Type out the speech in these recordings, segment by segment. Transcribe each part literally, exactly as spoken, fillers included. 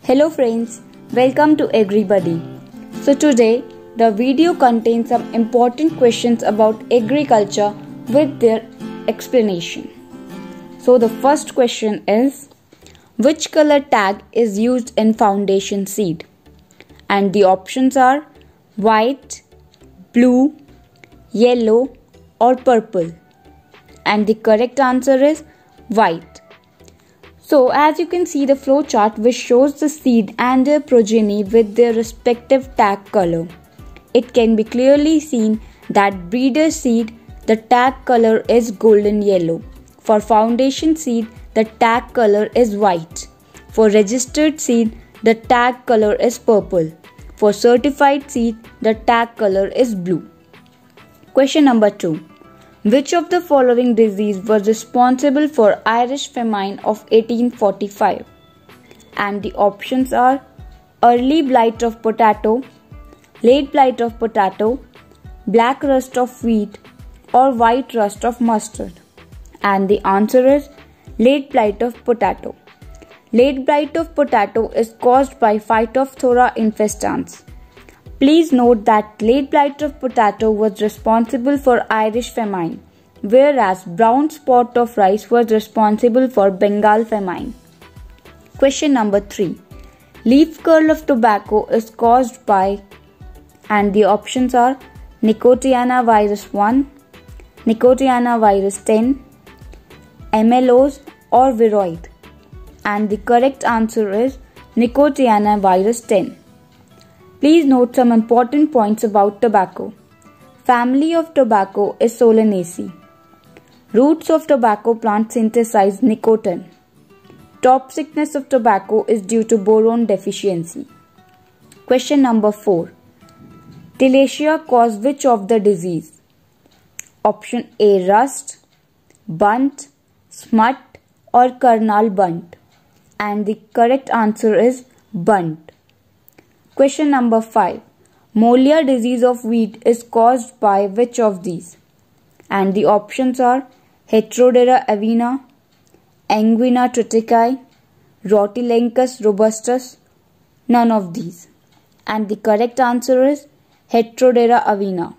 Hello friends, welcome to Agribuddy. So today the video contains some important questions about agriculture with their explanation. So the first question is, which color tag is used in foundation seed? And the options are white, blue, yellow or purple. And the correct answer is white. So as you can see the flow chart which shows the seed and their progeny with their respective tag color. It can be clearly seen that breeder seed, the tag color is golden yellow. For foundation seed, the tag color is white. For registered seed, the tag color is purple. For certified seed, the tag color is blue. Question number two. Which of the following disease was responsible for Irish famine of eighteen forty-five? And the options are early blight of potato, late blight of potato, black rust of wheat or white rust of mustard. And the answer is late blight of potato. Late blight of potato is caused by Phytophthora infestans. Please note that late blight of potato was responsible for Irish famine, whereas brown spot of rice was responsible for Bengal famine. Question number three. Leaf curl of tobacco is caused by, and the options are Nicotiana virus one, Nicotiana virus ten, M L Os or viroid. And the correct answer is Nicotiana virus ten. Please note some important points about tobacco. Family of tobacco is Solanaceae. Roots of tobacco plant synthesize nicotine. Top sickness of tobacco is due to boron deficiency. Question number four. Tillandsia cause which of the disease? Option A rust, bunt, smut or kernal bunt. And the correct answer is bunt. Question number five. Molia disease of wheat is caused by which of these? And the options are Heterodera avena, Anguina triticale, Rhotilencus robustus, none of these. And the correct answer is Heterodera avena.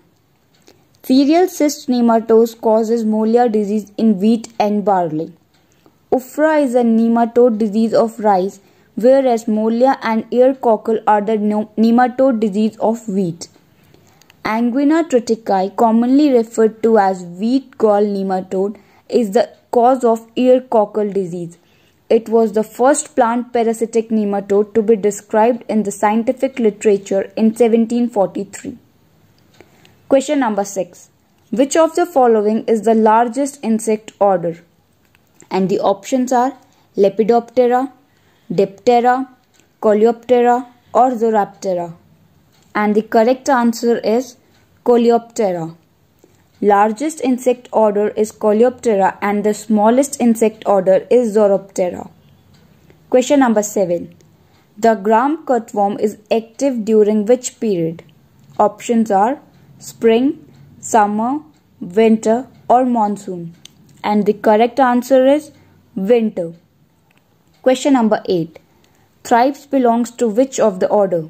Cereal cyst nematode causes Molia disease in wheat and barley. Uphra is a nematode disease of rice, whereas Molia and ear cockle are the nematode disease of wheat. Anguina triticale, commonly referred to as wheat gall nematode, is the cause of ear cockle disease. It was the first plant parasitic nematode to be described in the scientific literature in seventeen forty-three. Question number six. Which of the following is the largest insect order? And the options are Lepidoptera, Diptera, Coleoptera or Zooptera. And the correct answer is Coleoptera. Largest insect order is Coleoptera and the smallest insect order is Zooptera. Question number seven. The gram cutworm is active during which period? Options are spring, summer, winter or monsoon. And the correct answer is winter. Question number eight. Thrips belongs to which of the order?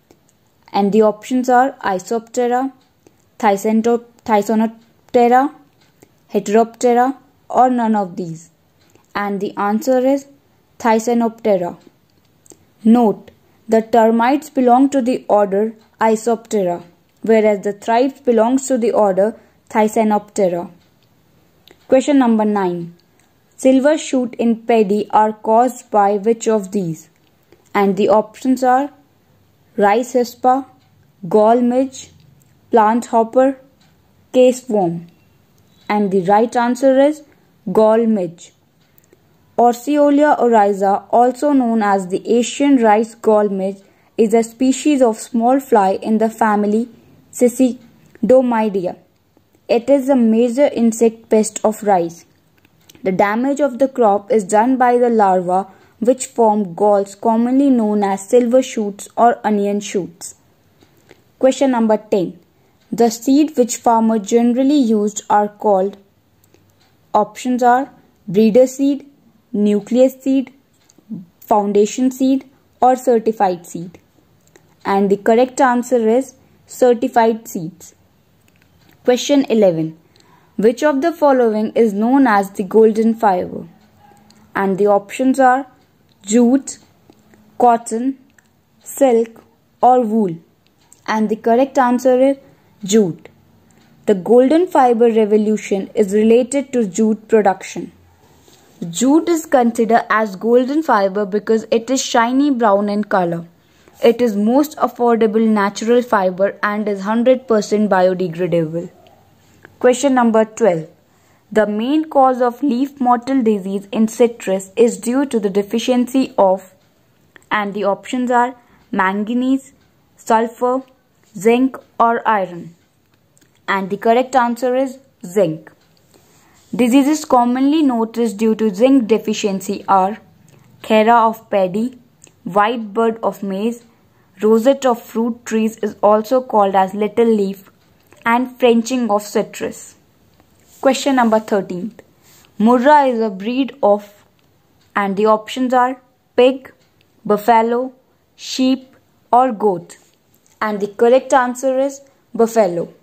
And the options are Isoptera, Thysanoptera, Heteroptera or none of these. And the answer is Thysanoptera. Note, the termites belong to the order Isoptera, whereas the thrips belongs to the order Thysanoptera. Question number nine. Silver shoot in paddy are caused by which of these? And the options are rice hispa, gall midge, plant hopper, case worm. And the right answer is gall midge. Orseolia oryza, also known as the Asian rice gall midge, is a species of small fly in the family Cicidomyidae. It is a major insect pest of rice. The damage of the crop is done by the larvae which form galls commonly known as silver shoots or onion shoots. Question number ten. The seed which farmers generally used are called. Options are breeder seed, nucleus seed, foundation seed or certified seed? And the correct answer is certified seeds. Question eleven. Which of the following is known as the golden fiber? And the options are jute, cotton, silk or wool. And the correct answer is jute. The golden fiber revolution is related to jute production. Jute is considered as golden fiber because it is shiny brown in color. It is most affordable natural fiber and is one hundred percent biodegradable. Question number twelve. The main cause of leaf mottle disease in citrus is due to the deficiency of, and the options are manganese, sulfur, zinc or iron. And the correct answer is zinc. Diseases commonly noticed due to zinc deficiency are Khera of paddy, white bud of maize, rosette of fruit trees is also called as little leaf, and frenching of citrus. Question number thirteen. Murra is a breed of, and the options are pig, buffalo, sheep or goat. And the correct answer is buffalo.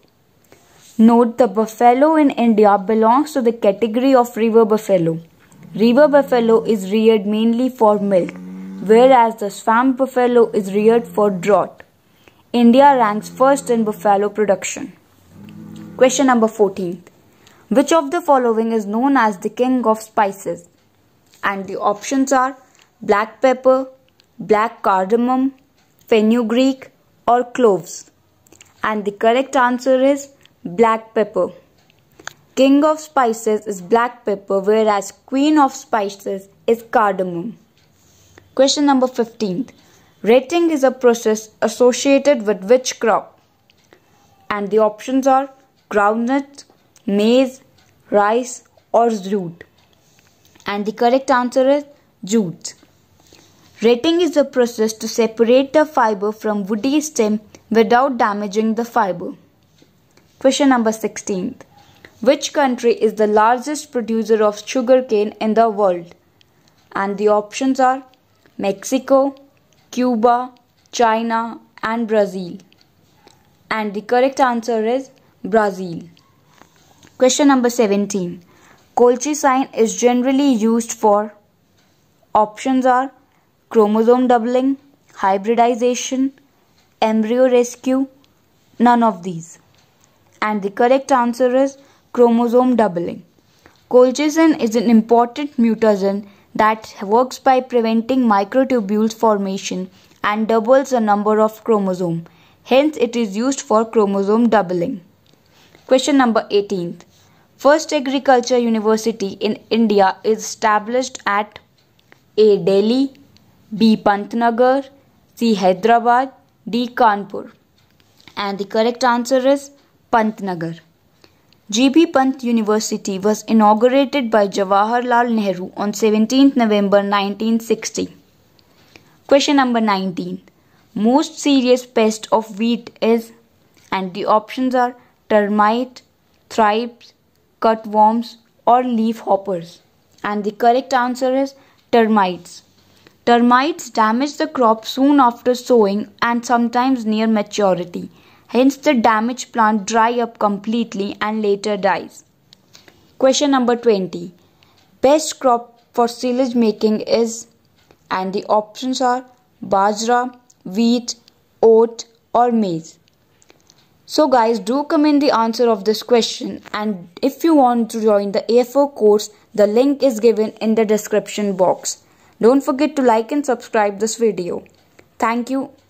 Note, the buffalo in India belongs to the category of river buffalo. River buffalo is reared mainly for milk, whereas the swamp buffalo is reared for draught. India ranks first in buffalo production. Question number fourteen. Which of the following is known as the king of spices? And the options are black pepper, black cardamom, fenugreek or cloves. And the correct answer is black pepper. King of spices is black pepper, whereas queen of spices is cardamom. Question number fifteen. Retting is a process associated with which crop? And the options are groundnut, maize, rice or jute. And the correct answer is jute. Retting is a process to separate the fiber from woody stem without damaging the fiber. Question number sixteen. Which country is the largest producer of sugarcane in the world? And the options are Mexico, Cuba, China and Brazil. And the correct answer is Brazil. Question number seventeen. Colchicine is generally used for, options are chromosome doubling, hybridization, embryo rescue, none of these. And the correct answer is chromosome doubling. Colchicine is an important mutagen that works by preventing microtubules formation and doubles the number of chromosomes. Hence, it is used for chromosome doubling. Question number eighteen. First agriculture university in India is established at A. Delhi, B. Pantnagar, C. Hyderabad, D. Kanpur. And the correct answer is Pantnagar. G B Pant University was inaugurated by Jawaharlal Nehru on seventeenth November nineteen sixty. Question number nineteen. Most serious pest of wheat is, and the options are termite, thrips, cutworms or leaf hoppers. And the correct answer is termites. Termites damage the crop soon after sowing and sometimes near maturity. Hence, the damaged plant dry up completely and later dies. Question number twenty. Best crop for silage making is, and the options are bajra, wheat, oat or maize. So guys, do comment the answer of this question, and if you want to join the A F O course, the link is given in the description box. Don't forget to like and subscribe this video. Thank you.